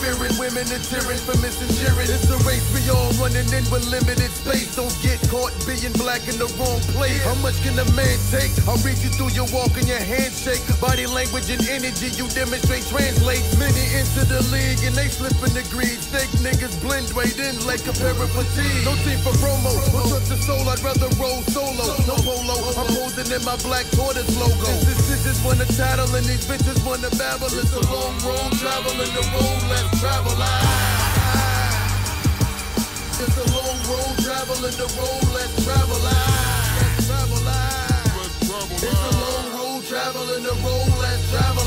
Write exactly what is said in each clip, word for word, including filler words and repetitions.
fearing women and tearing for missing cheering. It's a race we all running in with limited space. Don't get caught being black in the wrong place. How much can a man take? I'll read you through your walk and your handshake. Body language and energy you demonstrate translate. Many into the league and they slipping the greed. Fake niggas blend right in like a pair of fatigue. No team for promo, no touch the soul, I'd rather roll solo. No polo, I'm posing in my black tortoise logo. This bitches wanna tattle and these bitches wanna babble. It's a long road, traveling the road, let's travel. It's a long road, traveling the road, let's travel. Let's travel. It's a long road, traveling the road, let's travel.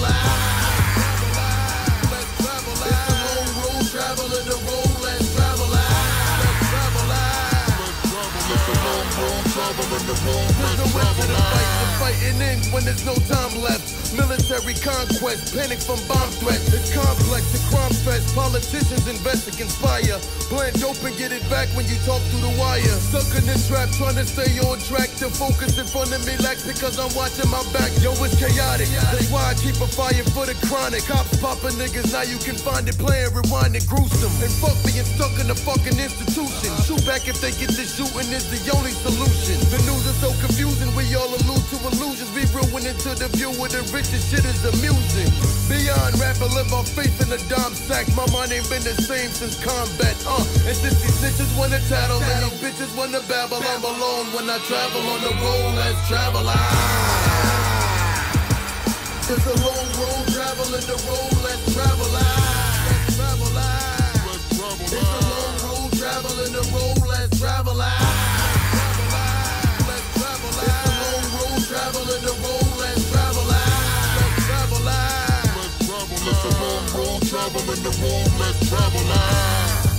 Let's travel. It's a long road, traveling the road, let's travel. Let's travel. It's a long road, traveling the road, let's travel. The fighting ends when there's no time left. Military conquest, panic from bomb threats. It's complex, a crime fest. Politicians invest to conspire. Blend dope and get it back when you talk through the wire. Stuck in the trap, trying to stay on track. To focus in front of me lax because I'm watching my back. Yo, it's chaotic. That's why I keep a fire for the chronic. Cops popping niggas, now you can find it playing, rewind it, gruesome. And fuck being stuck in a fucking institution. Shoot back if they get to shooting is the only solution. The news is so confusing, we all allude to illusions. We ruin into the view of the rich. This shit is amusing. Beyond rap, I live on faith in a dime sack. My mind ain't been the same since combat. Uh, and since these bitches wanna tattle and these bitches wanna babble, I'm alone when I travel on the road. Let's travel. Ah. It's a long road, traveling the road. Let's travel. Ah. Let's travel. Ah. It's a long road, traveling the road. Let's travel. Ah. Let's travel. It's a long road, traveling the road. Let's travel. It's a long road, traveling the road, let's travel.